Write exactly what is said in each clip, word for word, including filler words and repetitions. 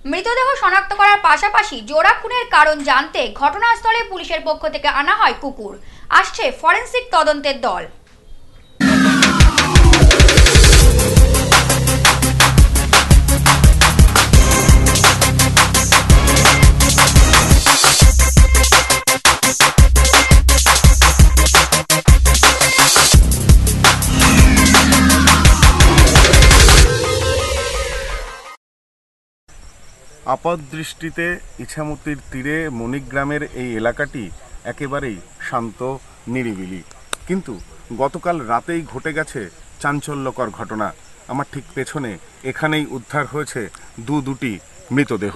মৃতদেহ শনাক্ত করার পাশাপাশি জোড়া খুনের কারণ জানতে ঘটনাস্থলে পুলিশের পক্ষ থেকে আনা হয় কুকুর। আসছে ফরেনসিক তদন্তের দল। আপাতদৃষ্টিতে ইছামতির তীরে মণিগ্রামের এই এলাকাটি একেবারেই শান্ত নিরিবিলি, কিন্তু গতকাল রাতেই ঘটে গেছে চাঞ্চল্যকর ঘটনা। আমার ঠিক পেছনে এখানেই উদ্ধার হয়েছে দু দুটি মৃতদেহ।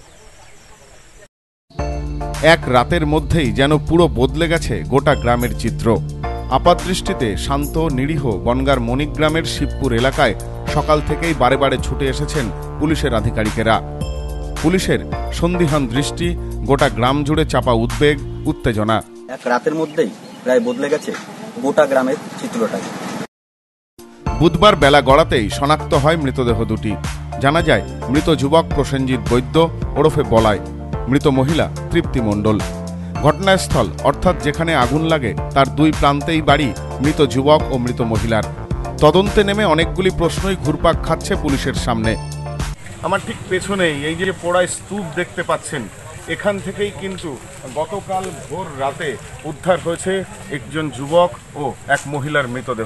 এক রাতের মধ্যেই যেন পুরো বদলে গেছে গোটা গ্রামের চিত্র। আপাতদৃষ্টিতে শান্ত নিরীহ বনগাঁর মণিগ্রামের শিবপুর এলাকায় সকাল থেকেই বারে বারে ছুটে এসেছেন পুলিশের আধিকারিকেরা। পুলিশের সন্দিহান দৃষ্টি, গোটা গ্রাম জুড়ে চাপা উদ্বেগ, উত্তেজনা। এক রাতের মধ্যেই প্রায় বদলে গেছে গোটা গ্রামের চিত্রটা। বুধবার বেলা গড়াতেই শনাক্ত হয় মৃতদেহ দুটি। জানা যায় মৃত যুবক প্রসেনজিৎ বৈদ্য ওরফে বলাই, মৃত মহিলা তৃপ্তি মণ্ডল। ঘটনাস্থল অর্থাৎ যেখানে আগুন লাগে তার দুই প্রান্তেই বাড়ি মৃত যুবক ও মৃত মহিলার। তদন্তে নেমে অনেকগুলি প্রশ্নই ঘুরপাক খাচ্ছে পুলিশের সামনে। আমার ঠিক পেছনেই এই যে পোড়া স্তূপ দেখতে পাচ্ছেন, এখান থেকেই কিন্তু গতকাল ভোর রাতে উদ্ধার হয়েছে একজন যুবক ও এক মহিলার মৃতদেহ।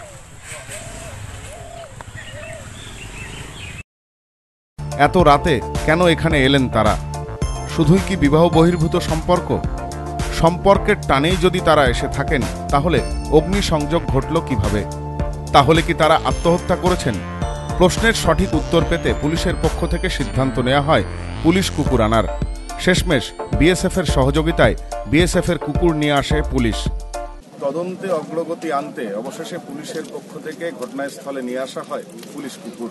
এত রাতে কেন এখানে এলেন তারা? শুধুই কি বিবাহ বহির্ভূত সম্পর্ক? সম্পর্কের টানেই যদি তারা এসে থাকেন, তাহলে অগ্নিসংযোগ ঘটল কিভাবে? তাহলে কি তারা আত্মহত্যা করেছেন? প্রশ্নের সঠিক উত্তর পেতে পুলিশের পক্ষ থেকে সিদ্ধান্ত নেওয়া হয় পুলিশ কুকুর আনার। শেষমেশ বিএসএফ এর সহযোগিতায় বিএসএফ এর কুকুর নিয়ে আসে পুলিশ। তদন্তে অগ্রগতি আনতে অবশেষে পুলিশের পক্ষ থেকে ঘটনাস্থলে নিয়ে আসা হয় পুলিশ কুকুর।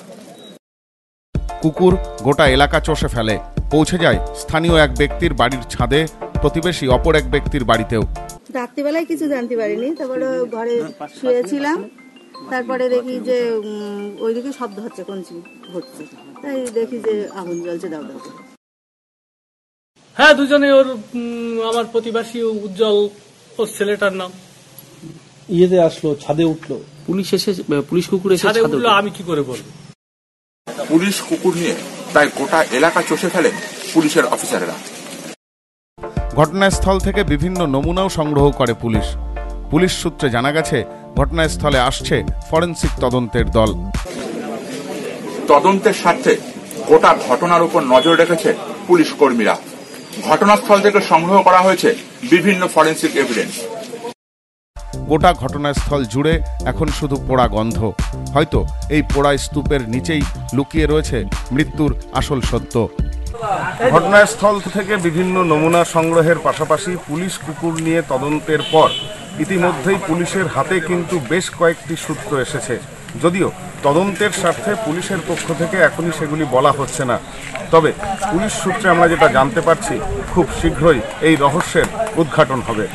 কুকুর গোটা এলাকা চষে ফেলে, পৌঁছে যায় স্থানীয় এক ব্যক্তির বাড়ির ছাদে, প্রতিবেশী অপর এক ব্যক্তির বাড়িতেও। রাত্রিবেলায় কিছু জানতে পারিনি, তারপরে ঘরে শুয়েছিলাম, তারপরে দেখি যে ওইদিকে শব্দ হচ্ছে, কঞ্চি হচ্ছে, তাই দেখি যে আগুন জ্বলছে দাও দাও। হ্যাঁ, দুজনে ওর আমার প্রতিবেশী উজ্জ্বল, ওর ছেলেটার নাম। ইয়েতে আসলো, ছাদে উঠলো, পুলিশ এসে পুলিশ কুকুর এসে ছাদে উঠলো, আমি কি করে বলবো? পুলিশ কুকুর নিয়ে প্রায় গোটা এলাকা চষে ফেলেন পুলিশের অফিসাররা। ঘটনাস্থল থেকে বিভিন্ন নমুনাও সংগ্রহ করে পুলিশ। পুলিশ সূত্রে জানা গেছে ঘটনাস্থলে আসছে ফরেনসিক তদন্তের দল। তদন্তের স্বার্থে গোটা ঘটনার উপর নজর রেখেছে পুলিশ কর্মীরা। ঘটনাস্থল থেকে সংগ্রহ করা হয়েছে বিভিন্ন ফরেনসিক এভিডেন্স। গোটা ঘটনাস্থল জুড়ে এখন শুধু পোড়া গন্ধ। হয়তো এই পোড়া স্তূপের নিচেই লুকিয়ে রয়েছে মৃত্যুর আসল সত্য। ঘটনাস্থল থেকে বিভিন্ন নমুনা সংগ্রহের পাশাপাশি পুলিশ কুকুর নিয়ে তদন্তের পর ইতিমধ্যেই পুলিশের হাতে কিন্তু বেশ কয়েকটি সূত্র এসেছে। যদিও তদন্তের স্বার্থে পুলিশের পক্ষ থেকে এখনই সেগুলি বলা হচ্ছে না, তবে পুলিশ সূত্রে আমরা যেটা জানতে পারছি, খুব শীঘ্রই এই রহস্যের উদ্ঘাটন হবে।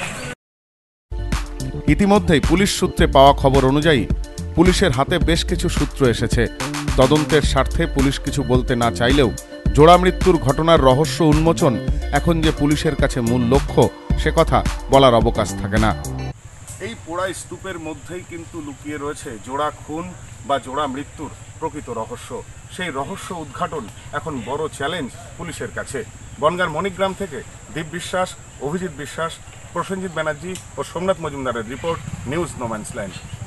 ইতিমধ্যেই পুলিশ সূত্রে পাওয়া খবর অনুযায়ী পুলিশের হাতে বেশ কিছু সূত্র এসেছে। তদন্তের স্বার্থে পুলিশ কিছু বলতে না চাইলেও জোড়া মৃত্যুর ঘটনার রহস্য উন্মোচন এখন যে পুলিশের কাছে মূল লক্ষ্য, সে কথা বলার অবকাশ থাকে না। এই পোড়া স্তূপের মধ্যেই কিন্তু লুকিয়ে রয়েছে জোড়া খুন বা জোড়া মৃত্যুর প্রকৃত রহস্য। সেই রহস্য উদ্ঘাটন এখন বড় চ্যালেঞ্জ পুলিশের কাছে। বনগাঁর মণিগ্রাম থেকে দীপ বিশ্বাস, অভিজিৎ বিশ্বাস, প্রসেনজিৎ ব্যানার্জি ও সোমনাথ মজুমদারের রিপোর্ট, নিউজ নোম্যান্সল্যান্ড।